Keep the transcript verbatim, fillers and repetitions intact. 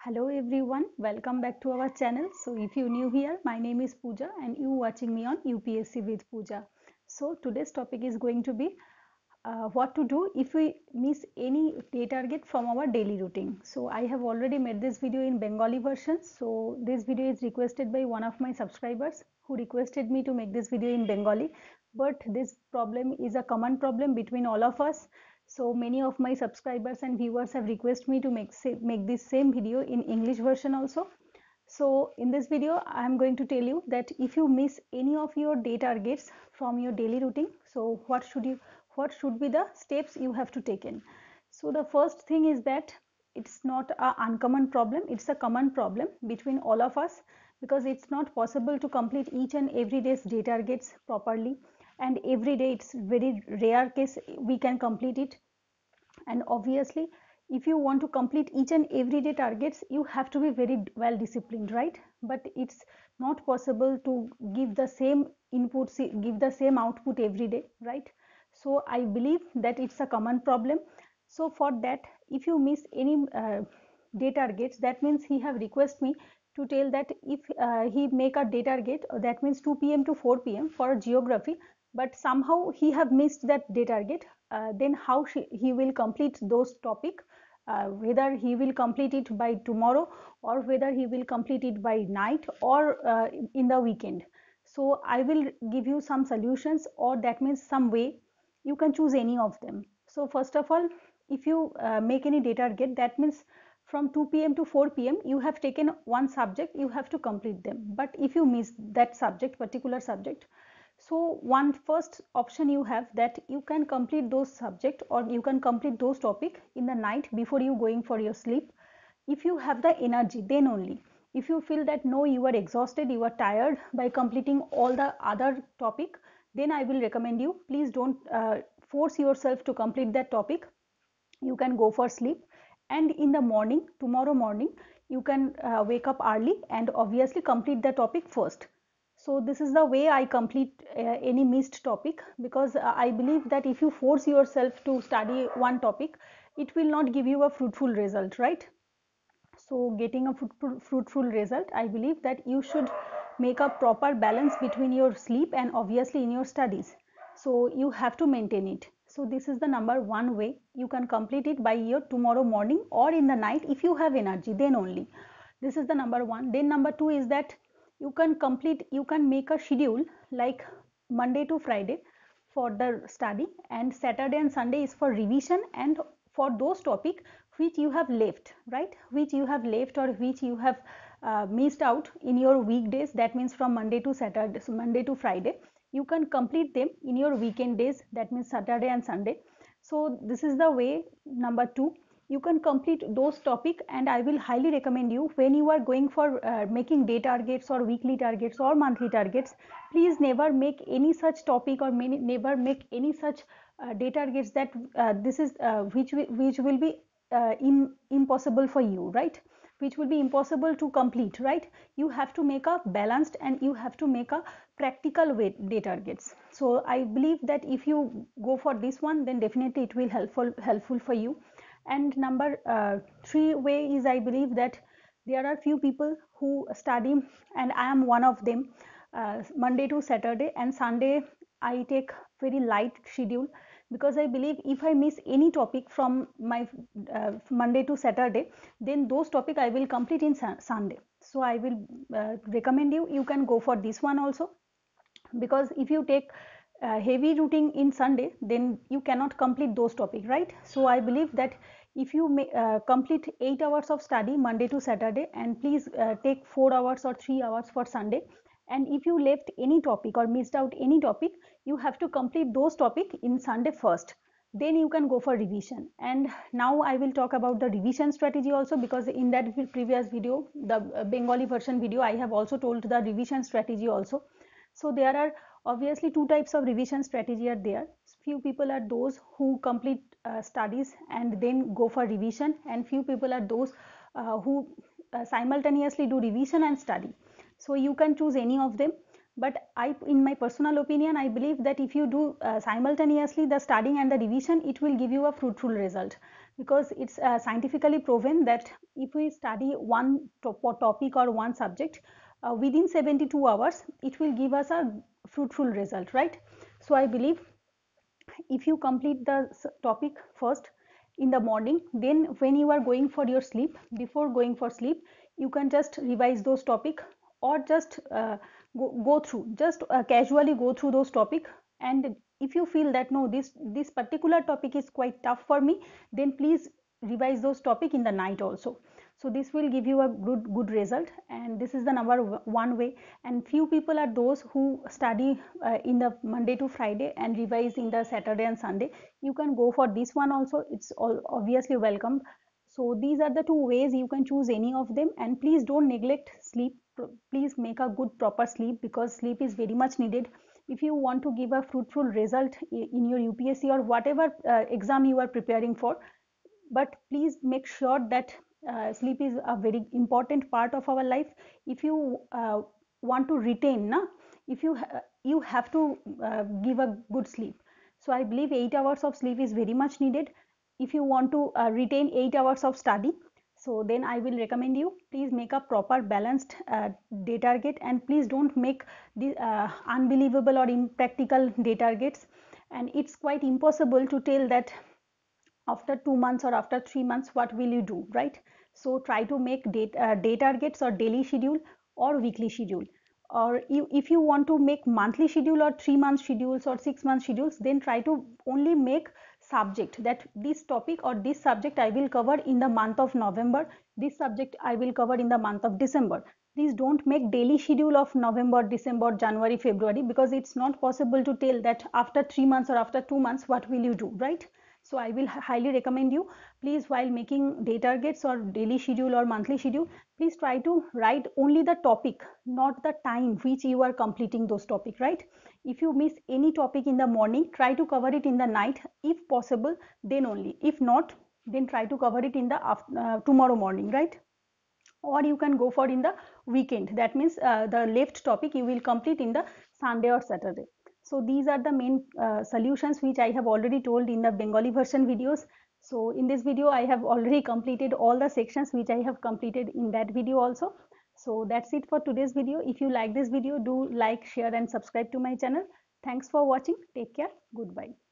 Hello everyone, welcome back to our channel. So if you're new here, my name is Pooja and you watching me on U P S C with Pooja. So today's topic is going to be uh, what to do if we miss any day target from our daily routine. So I have already made this video in Bengali version. So this video is requested by one of my subscribers who requested me to make this video in Bengali. But this problem is a common problem between all of us. So many of my subscribers and viewers have requested me to make, make this same video in English version also. So in this video, I am going to tell you that if you miss any of your day targets from your daily routine, so what should you, what should be the steps you have to take in? So the first thing is that it's not an uncommon problem, it's a common problem between all of us because it's not possible to complete each and every day's day targets properly, and every day it's very rare case we can complete it. And obviously if you want to complete each and everyday targets, you have to be very well disciplined, right? But it's not possible to give the same input, give the same output every day, right? So I believe that it's a common problem. So for that, if you miss any uh, day targets, that means he have requested me to tell that if uh, he make a day target, that means two p m to four p m for geography, but somehow he have missed that day target, uh, then how she, he will complete those topic, uh, whether he will complete it by tomorrow or whether he will complete it by night or uh, in the weekend. So I will give you some solutions, or that means some way you can choose any of them. So first of all, if you uh, make any day target, that means from two p m to four p m you have taken one subject, you have to complete them. But if you miss that subject, particular subject, so one first option you have that you can complete those subject or you can complete those topic in the night before you going for your sleep. If you have the energy, then only. If you feel that no, you are exhausted, you are tired by completing all the other topic, then I will recommend you, please don't uh, force yourself to complete that topic. You can go for sleep, and in the morning, tomorrow morning, you can uh, wake up early and obviously complete the topic first. So this is the way I complete uh, any missed topic, because uh, I believe that if you force yourself to study one topic, it will not give you a fruitful result, right? So getting a fruitful, fruitful result, I believe that you should make a proper balance between your sleep and obviously in your studies. So you have to maintain it. So this is the number one way you can complete it, by your tomorrow morning or in the night if you have energy, then only. This is the number one. Then number two is that you can complete, you can make a schedule like Monday to Friday for the study, and Saturday and Sunday is for revision and for those topic which you have left, right, which you have left or which you have uh, missed out in your weekdays, that means from Monday to Saturday, so Monday to Friday, you can complete them in your weekend days, that means Saturday and Sunday. So this is the way number two you can complete those topic. And I will highly recommend you, when you are going for uh, making day targets or weekly targets or monthly targets, please never make any such topic or many, never make any such uh, day targets that uh, this is uh, which which will be uh, in, impossible for you, right, which will be impossible to complete, right? You have to make a balanced and you have to make a practical way day targets. So I believe that if you go for this one, then definitely it will helpful helpful for you. And number uh, three way is, I believe that there are few people who study, and I am one of them, uh, Monday to Saturday, and Sunday I take very light schedule, because I believe if I miss any topic from my uh, Monday to Saturday, then those topic I will complete in Sunday. So I will uh, recommend you, you can go for this one also, because if you take uh, heavy routine in Sunday, then you cannot complete those topics, right? So I believe that if you may, uh, complete eight hours of study Monday to Saturday, and please uh, take four hours or three hours for Sunday, and if you left any topic or missed out any topic, you have to complete those topic in Sunday first, then you can go for revision. And now I will talk about the revision strategy also, because in that previous video, the Bengali version video, I have also told the revision strategy also. So there are obviously two types of revision strategy are there. Few people are those who complete uh, studies and then go for revision, and few people are those uh, who uh, simultaneously do revision and study. So you can choose any of them. But I, in my personal opinion, I believe that if you do uh, simultaneously the studying and the revision, it will give you a fruitful result. because it's uh, scientifically proven that if we study one top topic or one subject uh, within seventy-two hours, it will give us a fruitful result, right? So I believe if you complete the topic first in the morning, then when you are going for your sleep, before going for sleep, you can just revise those topic, or just uh, go, go through, just uh, casually go through those topic. And if you feel that no, this this particular topic is quite tough for me, then please revise those topic in the night also. So this will give you a good good result, and this is the number one way. And few people are those who study uh, in the Monday to Friday and revise in the Saturday and Sunday. You can go for this one also, it's all obviously welcomed. So these are the two ways, you can choose any of them. And please don't neglect sleep. Please make a good proper sleep, because sleep is very much needed if you want to give a fruitful result in your U P S C or whatever uh, exam you are preparing for. But please make sure that uh, sleep is a very important part of our life. If you uh, want to retain na, if you ha you have to uh, give a good sleep. So I believe eight hours of sleep is very much needed if you want to uh, retain eight hours of study. So then I will recommend you, please make a proper balanced uh, day target, and please don't make the uh, unbelievable or impractical day targets. And it's quite impossible to tell that after two months or after three months what will you do, right? So try to make day, uh, day targets or daily schedule or weekly schedule. Or you, if you want to make monthly schedule or three month schedules or six month schedules, then try to only make subject, that this topic or this subject I will cover in the month of November, this subject I will cover in the month of December. Please don't make daily schedule of November, December, January, February, because it's not possible to tell that after three months or after two months what will you do, right? So I will highly recommend you, please, while making day targets or daily schedule or monthly schedule, please try to write only the topic, not the time which you are completing those topic, right? If you miss any topic in the morning, try to cover it in the night if possible, then only. If not, then try to cover it in the after, uh, tomorrow morning, right? Or you can go for in the weekend, that means uh, the left topic you will complete in the Sunday or Saturday. So these are the main uh, solutions which I have already told in the Bengali version videos. So in this video I have already completed all the sections which I have completed in that video also. So that's it for today's video. If you like this video, do like, share and subscribe to my channel. Thanks for watching. Take care. Goodbye.